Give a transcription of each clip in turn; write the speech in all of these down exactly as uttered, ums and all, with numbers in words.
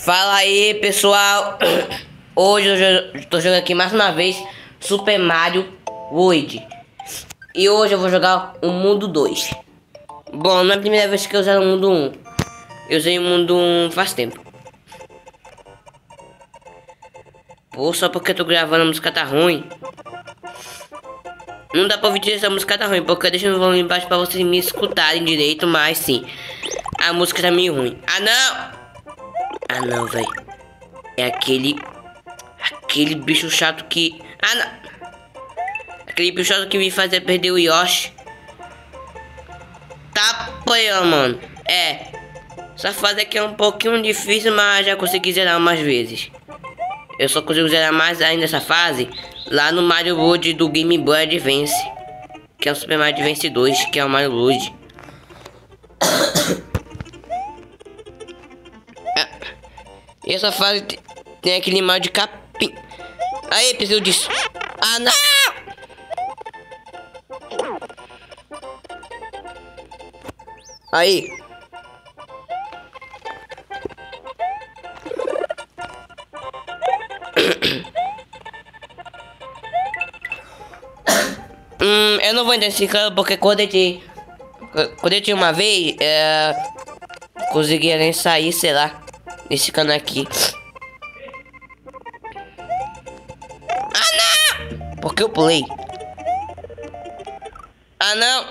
Fala aí, pessoal. Hoje eu estou jogando aqui mais uma vez Super Mario World. E hoje eu vou jogar o mundo dois. Bom, não é a primeira vez que eu usei o mundo um. Eu usei o mundo um faz tempo. Pô, só porque eu tô gravando a música tá ruim. Não dá pra ouvir direito, a música tá ruim, porque eu deixo no volume embaixo pra vocês me escutarem direito, mas sim, a música tá meio ruim. Ah não! Ah não, velho. É aquele... Aquele bicho chato que... Ah não! Aquele bicho chato que me fazia perder o Yoshi. Tá apoiando, mano. É. Essa fase aqui é um pouquinho difícil, mas já consegui zerar umas vezes. Eu só consigo zerar mais ainda essa fase lá no Mario World do Game Boy Advance, que é o Super Mario Advance dois, que é o Mario World. E essa fase tem aquele mal de capim. Aí, preciso disso. Ah, não! Aí. hum, eu não vou entrar nesse cano porque quando eu tinha, quando eu tinha uma vez, é, conseguia nem sair, sei lá, desse cano aqui. Ah não! Porque eu pulei. Ah não!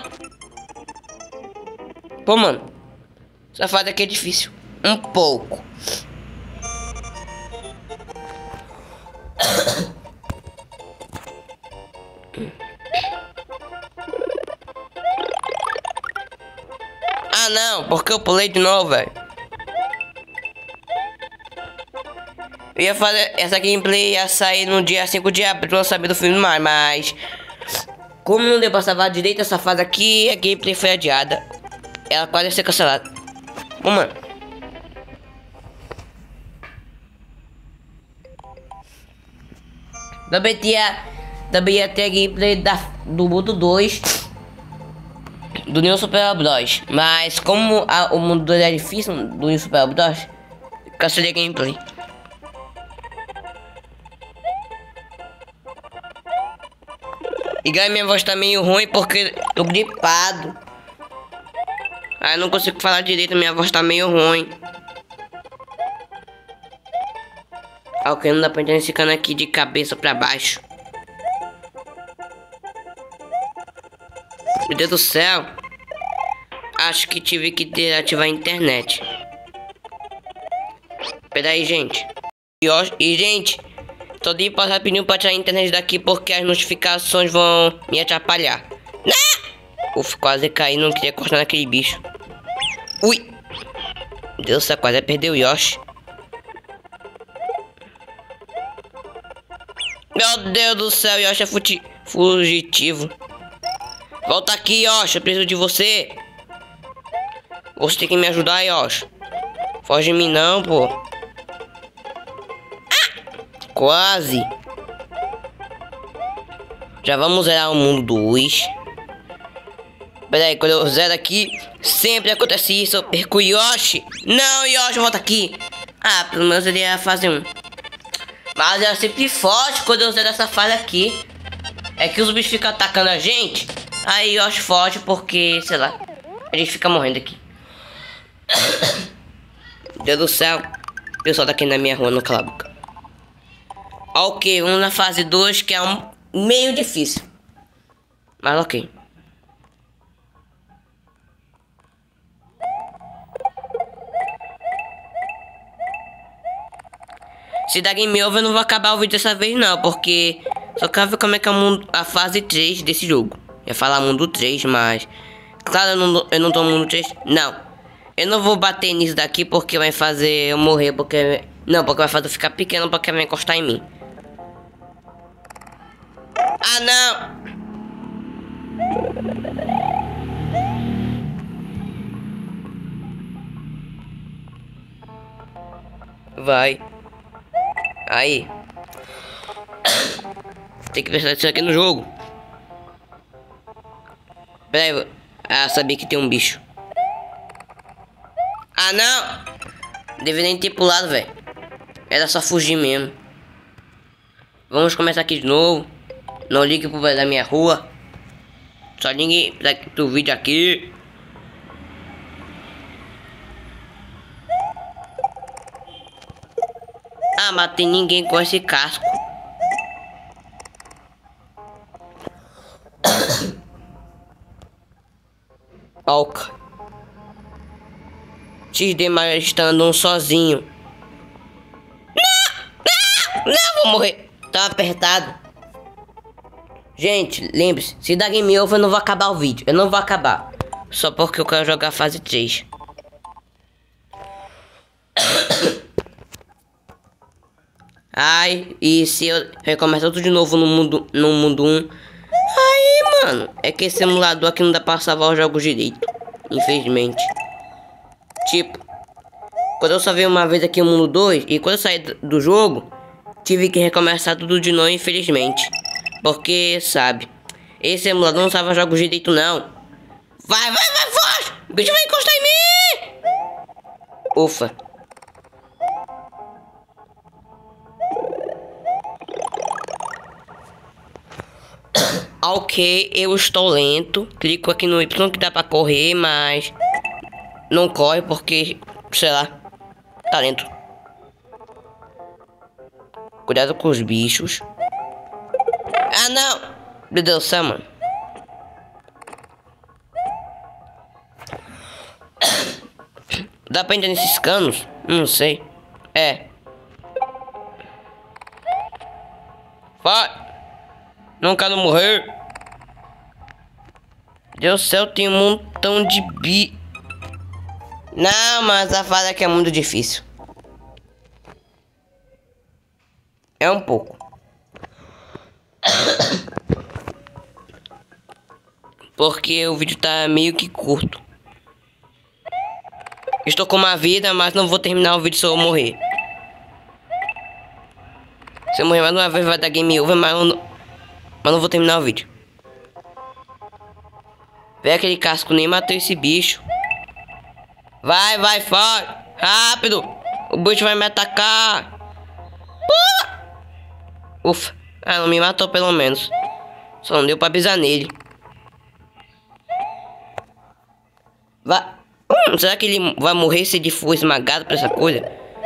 Pô, mano, essa fase aqui é difícil. Um pouco. Ah não, porque eu pulei de novo, velho. Eu ia fazer essa gameplay, ia sair no dia cinco de abril do lançamento do filme do Mario, mas como não deu pra salvar direito essa fase aqui, a gameplay foi adiada. Ela quase ia ser cancelada. Bom, mano, também tinha, também ia ter a gameplay da, do mundo dois do New Super Bros. Mas como a, o mundo dois é difícil do New Super Bros, cancelei a gameplay. E galera, minha voz tá meio ruim porque tô gripado. Aí não consigo falar direito, minha voz tá meio ruim. Ok, não dá pra entrar nesse cano aqui de cabeça pra baixo. Meu Deus do céu. Acho que tive que desativar a internet. Pera aí, gente. E, ó, e gente, tô de passar rapidinho pra tirar a internet daqui porque as notificações vão me atrapalhar. Não! Uf, quase caí, não queria cortar naquele bicho. Ui! Meu Deus do céu, quase perdeu o Yoshi. Meu Deus do céu, Yoshi é futi fugitivo. Volta aqui, Yoshi, eu preciso de você. Você tem que me ajudar, Yoshi. Foge de mim não, pô. Ah! Quase. Já vamos zerar o mundo dois. Pera aí, quando eu zero aqui, sempre acontece isso. Eu perco o Yoshi. Não, Yoshi, volta aqui. Ah, pelo menos ele ia fazer um. Mas é sempre forte quando eu zero essa fase aqui. É que os bichos ficam atacando a gente. Aí Yoshi forte porque, sei lá, a gente fica morrendo aqui. Deus do céu. O pessoal tá aqui na minha rua, não cala a boca. Ok, vamos na fase dois, que é um meio difícil. Mas ok. Se dá game over, eu não vou acabar o vídeo dessa vez não, porque só quero ver como é que é a fase três desse jogo. Eu ia falar mundo três, mas claro, eu não, eu não tô no mundo três. Não, eu não vou bater nisso daqui porque vai fazer eu morrer, porque... Não, porque vai fazer eu ficar pequeno porque vai encostar em mim. Ah, não! Vai. Aí. Tem que prestar atenção aqui no jogo. Pera aí. Ah, sabia que tem um bicho. Ah, não! Deveria nem ter pulado, velho. Era só fugir mesmo. Vamos começar aqui de novo. Não ligue pro velho da minha rua. Só ligue pro vídeo aqui. Ah, mas tem ninguém com esse casco. Alca. X D mais está andando sozinho. Não! Não! Não, vou morrer. Tá apertado. Gente, lembre-se, se dar game over eu não vou acabar o vídeo. Eu não vou acabar. Só porque eu quero jogar fase três. Ai, e se eu recomeçar tudo de novo no mundo no mundo um? Aí, mano, é que esse emulador aqui não dá pra salvar os jogos direito. Infelizmente. Tipo, quando eu salvei uma vez aqui o mundo dois, e quando eu saí do jogo, tive que recomeçar tudo de novo, infelizmente. Porque, sabe, esse emulador não salva jogos direito, não. Vai, vai, vai, foge! O bicho vai encostar em mim! Ufa. Ok, eu estou lento. Clico aqui no Y que dá pra correr, mas não corre porque, sei lá, tá lento. Cuidado com os bichos. Ah, não! Meu Deus do céu, mano. Dá pra entrar nesses canos? Não sei. É. Vai! Não quero morrer. Deus do céu, tem um montão de bi... Não, mas a fase aqui é muito difícil. É um pouco. Porque o vídeo tá meio que curto. Estou com uma vida, mas não vou terminar o vídeo se eu morrer. Se eu morrer mais uma vez vai dar game over, mas eu não, mas não vou terminar o vídeo. Vê aquele casco, nem matou esse bicho. Vai, vai, foge. Rápido. O bicho vai me atacar. Pula. Ufa. Ah, não me matou pelo menos. Só não deu pra pisar nele. Vai. Hum, será que ele vai morrer se ele for esmagado por essa coisa?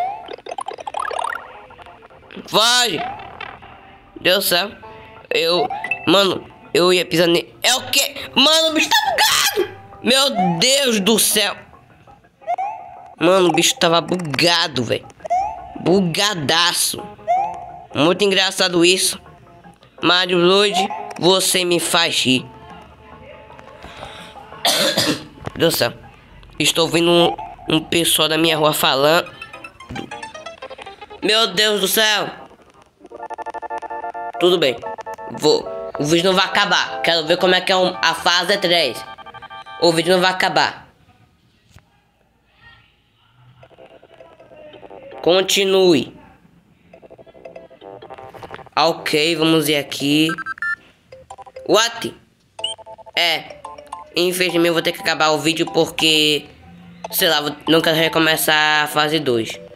Foge. Deus do céu. Eu... Mano, eu ia pisar nele. É o quê? Mano, o bicho tá bugado. Meu Deus do céu. Mano, o bicho tava bugado, velho. Bugadaço. Muito engraçado isso. Mario Luigi, você me faz rir. Deus do céu. Estou vendo um, um pessoal da minha rua falando. Meu Deus do céu. Tudo bem. Vou. O vídeo não vai acabar. Quero ver como é que é um, a fase três. O vídeo não vai acabar. Continue. Ok, vamos ver aqui. What? É. Infelizmente eu vou ter que acabar o vídeo porque... Sei lá, não quero recomeçar a fase dois.